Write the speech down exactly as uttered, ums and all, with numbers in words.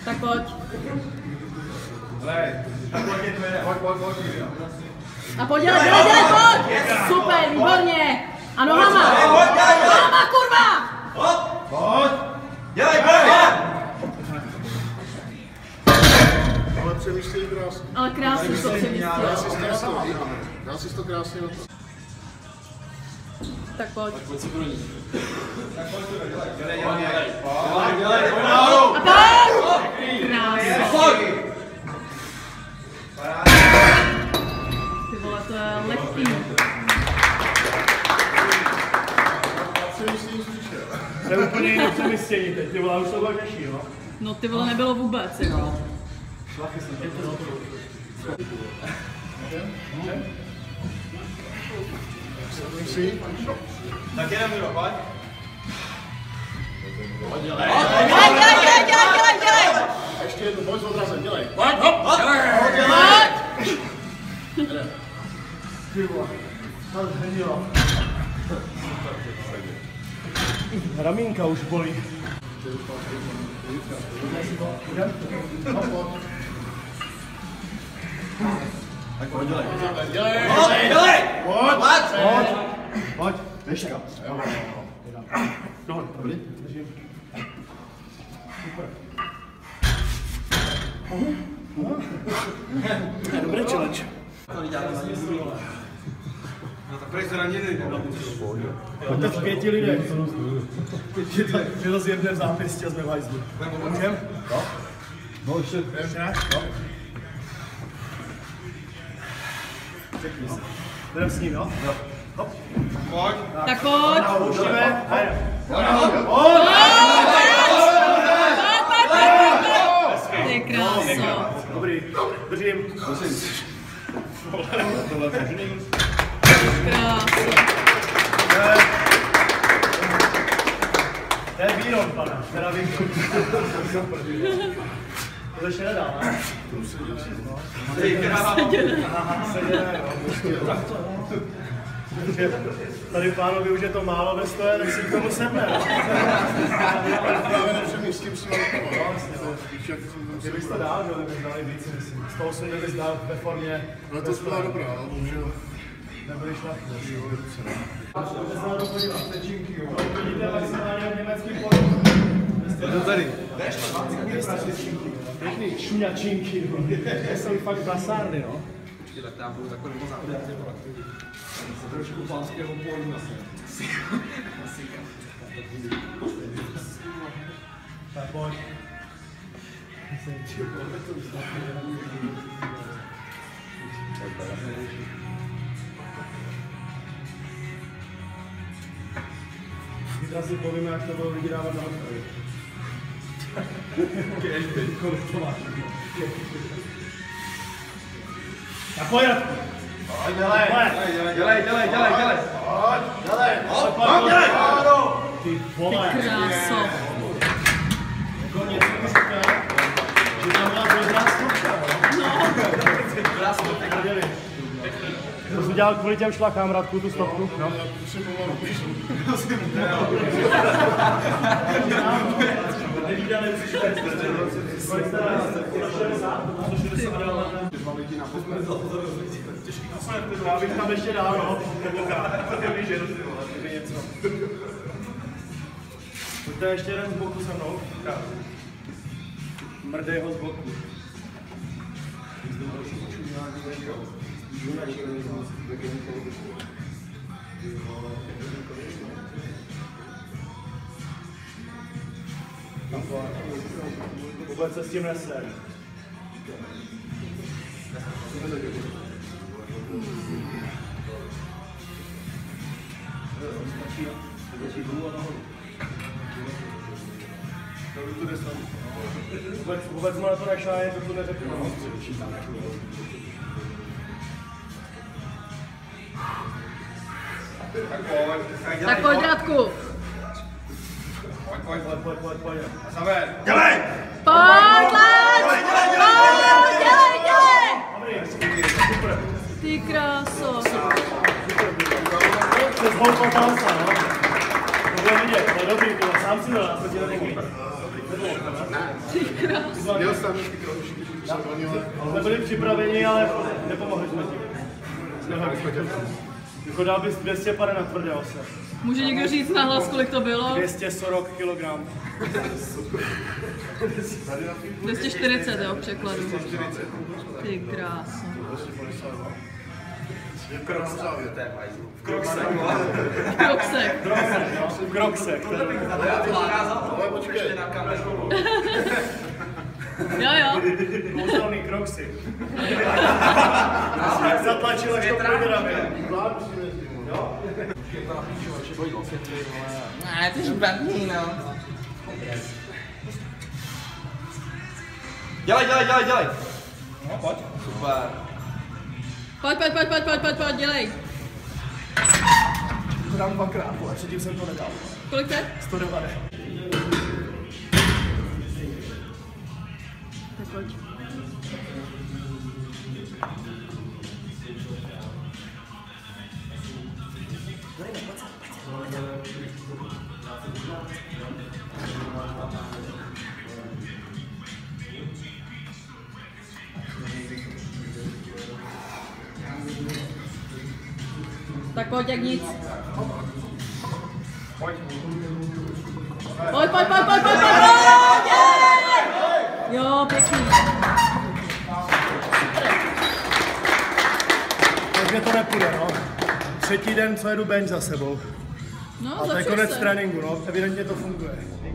Tak pojď. A pojď, dělej, dělej, dělej, pojď! Super, výborně! A nohama! Nohama, kurva! Pojď! Dělej, pojď! Ale přemýšlej krásně. Ale krásně to přemýšlel. Dá si to krásně na to. Tak pojď. Tak pojď si pro ní. Tak pojď to, dělej. Dělej, dělej, dělej. Pojď, dělej, pojď nahoru. A pojď! Krásně. Ty vole, to je lehký. To je úplně jiné přemystění teď, ty vole, už to bylo těžší, jo? No ty vole, nebylo vůbec, jako. Šlachy jsem tě to Tak jenom Miro, pojď. Pojď, dělej. Dělej, dělej, dělej, dělej, dělej, dělej! Ještě jednu, pojď s odrazem, dělej. Pojď, hop, hop. Pojď! Ty vole, to zhenilo. Ramínka už bolí. Tak pojď, dělej. Dělej. Dělej, dělej. Pojď, Pojď, Pojď. Deška. no, dobrý, držím. Super. Dobrý challenge. No tak prej se na mě nejde. Pojďte v pěti lidech. Že to zjemne v zápěstí a jsme v hajzlu. Můžem? No. No ještě. Ještě ne? No. Řekni si. Jdem s ním, jo? No. Hop. Pojď. Tak pojď! Pouštíme. Hajde. Ty kráso. Dobrý. Držím. Kráso. To je výrok, pane. Teda výrok. To ještě nedá, ne? Aha, seděné, jo. Tady pánovi už je to málo ve stoje, tak si k tomu sedne. Právě nepřemýšlím s vámi. Kdybych to dál, že bych dali víc, z toho jsem kdybych dal ve formě. Ale to byla dobrá, ale bohužel. Nebyli šlachty. To se dá podívat, tečinky, jo. Vidíte maximálně v německý polu. To tady. Pěkný šuňačinky, jo. To jsou fakt zasárny, no. Počkej, tak já budu takový pozávěr. Trošku pánského polu asi. Tak pojď. Zítra si povíme, jak to bylo lidi dávat na ostrově. Kolik to máš? Tak pojď! Pojď, dělej, dělej, dělej, dělej, dělej, dělej. Pojď, dělej. Pojď, dělej. Ty vole! Kráso. Jako něco mi říká, že tam byla dobrá stovka, jo? To jsi udělal kvůli těm šlachám, Radku, tu stovku? No. Já musím pomalu. Nevídá, nemusíš vést. Kolik jste nás? Já bych tam ještě dál, no. Víš, že kdyby něco. Pojďte ještě jeden z boku se mnou. Mrdej ho z boku. Vůbec se s tím neser. Vůbec, vůbec mu na to nešla, je to tu neřeknu. Tak pojď. Tak pojď, Radku. Pojď, pojď, Pojď, pojď, pojď, pojď. a Saver. Dělej! Pojď, Lec! Pojď, dělej, dělej! Ty kráso. To je zvolko palca, no. To bylo vidět, to je dobrý, to sám si dal, to dělá někdy. Měl jsem ty kroužky, Jsme byli připraveni, ale nepomohli jsme ti. Jako dal bys dvě stě pade na tvrdé ose. Může někdo říct nahlas, kolik to bylo? dvě stě čtyřicet kilogramů. dvě stě čtyřicet, jo, v překladu. Ty krása. Kroksek. Kroksek. Kroksek. Ale počkej. Jo, jo. Kouzelný kroksy. Zatlačil až to programě. Ne, ty špatný, no. Dělej, dělej, dělej, dělej. No, pojď. Super. Pojď, pojď, pojď, pojď, pojď, pojď, pojď, dělej. To dám dvakrát, ale předtím jsem to nedal. Kolik to je? sto devadesát. Tak pojď. Tak pojď, jak nic. Pojď. Pojď, pojď, pojď, pojď, pojď, pojď, jo, pěkný. Takže to nepůjde, no. Třetí den, co jedu bench za sebou. No, A to je zlepšil konec se. tréninku, no. Evidentně to funguje.